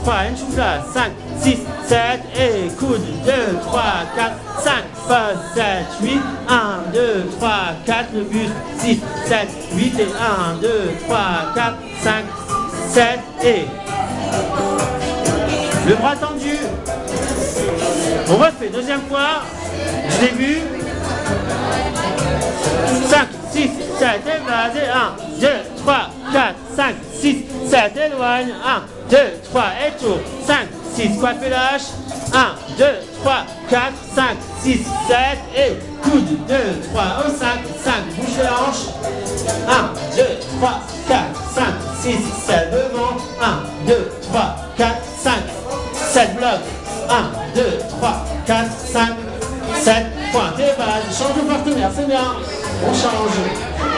3, une soufflade, 5, 6, 7, et coude, 2, 3, 4, 5, pas 7, 8, 1, 2, 3, 4, le buste, 6, 7, 8, et 1, 2, 3, 4, 5, 7, et le bras tendu. On refait, deuxième fois, je l'ai vu, 5, 6, 7, évade, et 1, 2, 3, 4, 5, 6, 7, éloigne, 1, 2, 3, et tour, 5, 6, coiffe et lâche, 1, 2, 3, 4, 5, 6, 7, et coude, 2, 3, au 5, 5, bouge les hanches, 1, 2, 3, 4, 5, 6, 7, devant, 1, 2, 3, 4, 5, 7 blocs, 1, 2, 3, 4, 5, 7, pointe, évade, change de partenaire, c'est bien, on change.